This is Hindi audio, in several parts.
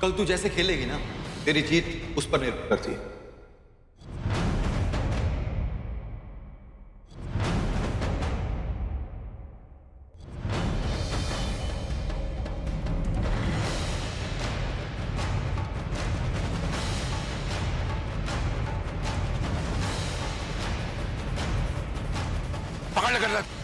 कल तू जैसे खेलेगी ना, तेरी जीत उस पर निर्भर करती है। पकड़ कर रख।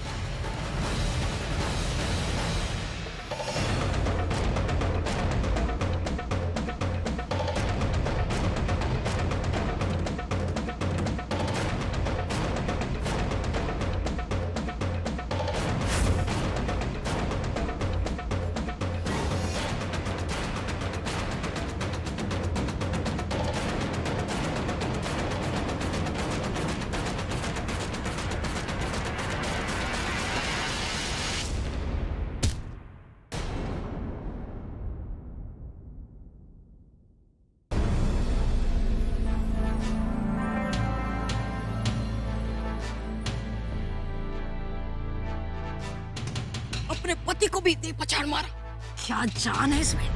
अपने पति को भी इतनी पछाड़ मारा, क्या जान है इसमें।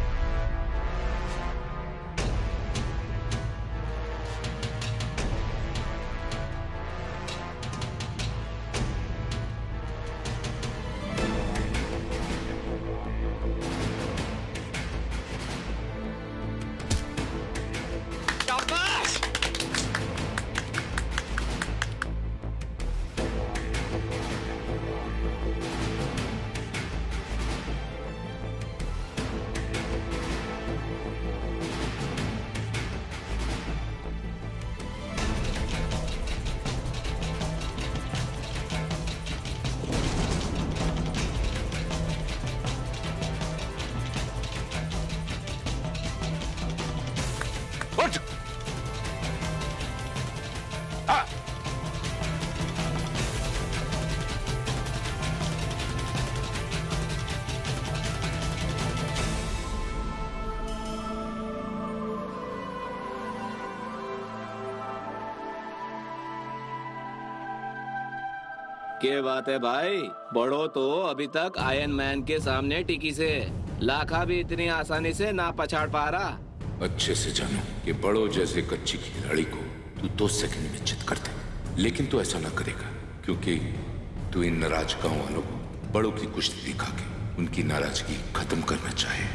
क्या बात है भाई, बड़ो तो अभी तक आयरन मैन के सामने टिकी से, लाखा भी इतनी आसानी से ना पछाड़ पा रहा। अच्छे से जानो कि बड़ो जैसे कच्ची खिलाड़ी को तू 2 सेकंड में चित कर दे, लेकिन तू ऐसा ना करेगा क्योंकि तू इन नाराज गांव वालों को बड़ों की कुश्ती दिखा के उनकी नाराजगी खत्म करना चाहे।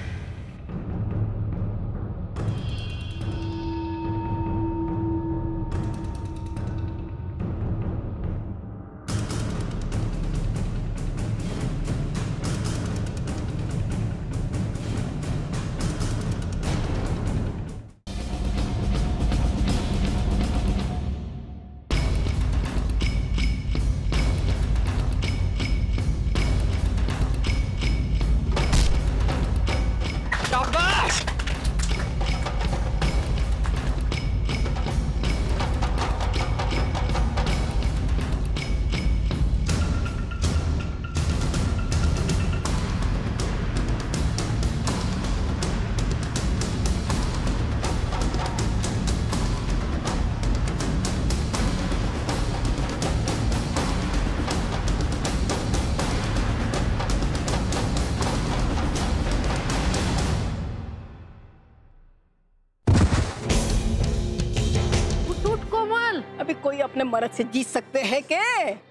कोई अपने मर्द से जीत सकते हैं क्या?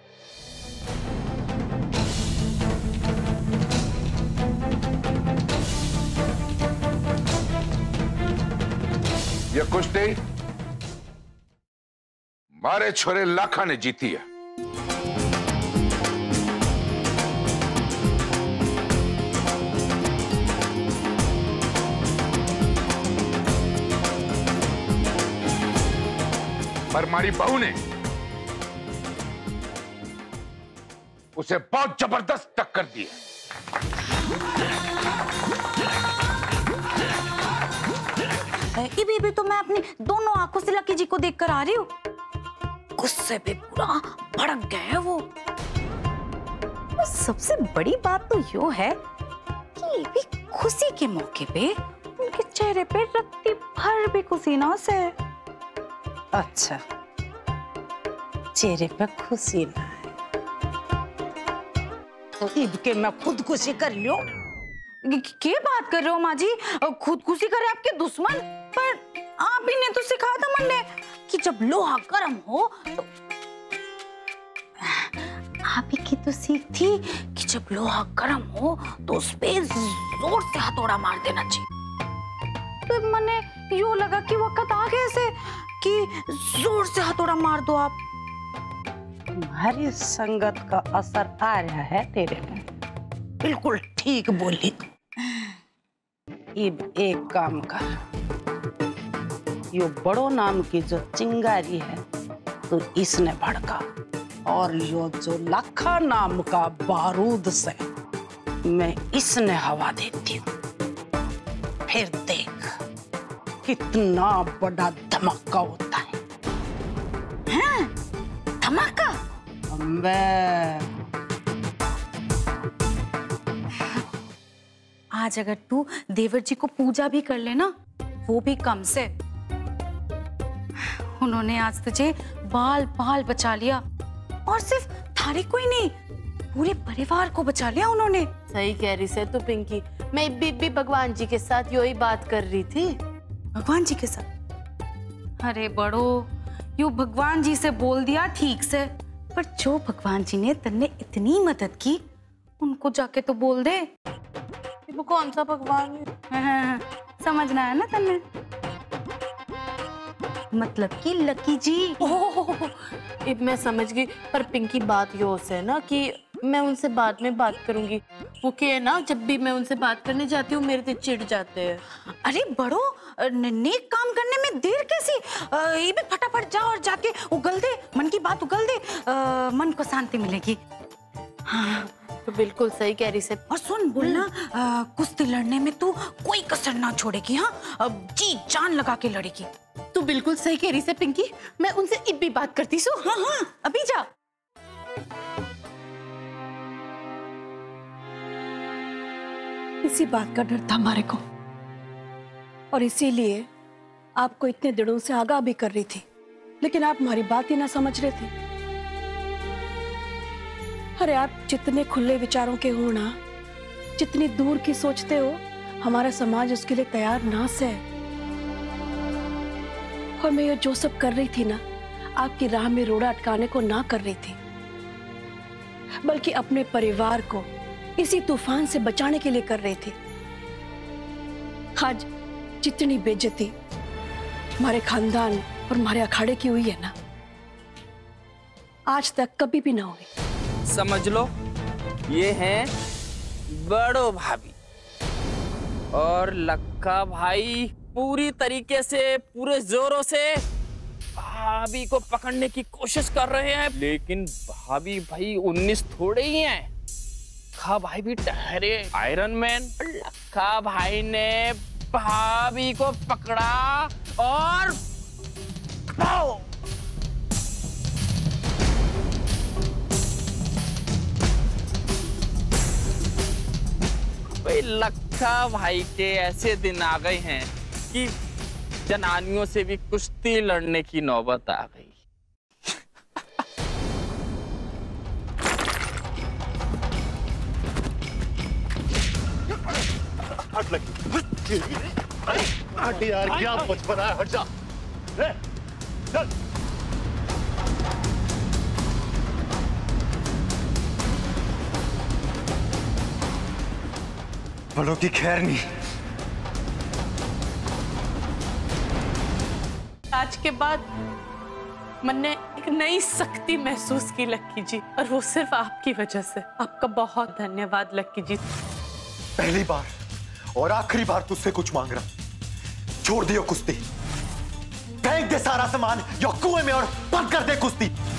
ये कुश्ती मारे छोरे लाखा ने जीती है। पर हमारी बहू ने उसे बहुत जबरदस्त टक्कर दी है। भी तो मैं अपनी दोनों आंखों से लकी जी को देखकर आ रही हूँ। गुस्से पे पूरा भड़क गए हैं वो। और सबसे बड़ी बात तो यो है कि भी खुशी के मौके पे उनके चेहरे पे रत्ती भर भी खुशी ना से। अच्छा, चेहरे पे खुशी ना है तो ईद के मैं खुद खुशी कर लियो। क्या बात कर रहे हो माँ जी? खुदकुशी करे आपके दुश्मन? पर आप ही ने तो सिखाया था मुन्ने कि जब लोहा गर्म हो तो आप ही की तो सीख थी कि जब लोहा गर्म हो तो उस पे जोर से हथौड़ा मार देना चाहिए। तो मैंने यूं लगा कि वक्त आ गया ऐसे कि जोर से हथौड़ा मार दो आप। तुम्हारी संगत का असर आ रहा है तेरे में। बिल्कुल ठीक बोली। अब एक काम कर, यो बड़ो नाम की जो चिंगारी है तो इसने भड़का, और यो जो लाखा नाम का बारूद से मैं इसने हवा देती हूँ। फिर देख कितना बड़ा धमाका होता है। हैं? धमाका? अम्बे आज अगर तू देवर जी को पूजा भी कर ले ना, वो भी कम से। उन्होंने आज तुझे बाल बाल बचा लिया, और सिर्फ थारे को ही नहीं, पूरे परिवार को बचा लिया उन्होंने। सही कह रही से तू पिंकी। मैं भी भगवान जी के साथ यही बात कर रही थी। भगवान जी के साथ? अरे बड़ो, यू भगवान जी से बोल दिया ठीक से, पर जो भगवान जी ने तन्ने इतनी मदद की उनको जाके तो बोल दे। वो कौन सा भगवान है? हाँ, समझना है ना तन्ने? मतलब कि लकी जी। ओह, अब मैं समझ गई। पर पिंकी बात यो से ना कि मैं उनसे बाद में बात करूंगी। वो क्या है ना, जब भी मैं उनसे बात करने जाती हूँ मेरे से चिढ़ जाते हैं। अरे बड़ो, नेक काम करने में देर कैसी? ये भी फटाफट जा और जाके उगल दे, मन की बात उगल दे, मन को शांति मिलेगी। हाँ तो बिल्कुल सही कह रही से। और सुन, बोलना कुश्ती लड़ने में तू कोई कसर ना छोड़ेगी। हाँ, जी जान लगा के लड़ेगी। तू बिल्कुल सही कह रही से पिंकी। मैं उनसे अब भी बात करती हूँ। हाँ हाँ, अभी जा। इसी बात का डर था हमारे को, और इसीलिए आपको इतने दिनों से आगाह भी कर रही थी, लेकिन आप हमारी बात ही ना समझ रहे थे। अरे आप जितने खुले विचारों के हो ना, जितनी दूर की सोचते हो, हमारा समाज उसके लिए तैयार ना से है। और मैं ये जो सब कर रही थी ना, आपकी राह में रोड़ा अटकाने को ना कर रही थी, बल्कि अपने परिवार को इसी तूफान से बचाने के लिए कर रही थी। आज जितनी बेइज्जती हमारे खानदान और हमारे अखाड़े की हुई है ना, आज तक कभी भी ना हुई। समझ लो, ये हैं बड़ो भाभी, और लक्का भाई पूरी तरीके से, पूरे जोरों से भाभी को पकड़ने की कोशिश कर रहे हैं। लेकिन भाभी भाई 19 थोड़े ही हैं। लक्का भाई भी ठहरे आयरन मैन। लक्का भाई ने भाभी को पकड़ा और भाई लक्का भाई के ऐसे दिन आ गए हैं कि जनानियों से भी कुश्ती लड़ने की नौबत आ गई। हट लगी। हट यार, क्या बचपना है, हट जा। चल। बड़ों की खैर नहीं। आज के बाद मैंने एक नई शक्ति महसूस की लक्की जी, और वो सिर्फ आपकी वजह से। आपका बहुत धन्यवाद लक्की जी। पहली बार और आखिरी बार तुझसे कुछ मांग रहा। छोड़ दियो कुश्ती, फेंक दे सारा सामान या कुएं में और बंद कर दे कुश्ती।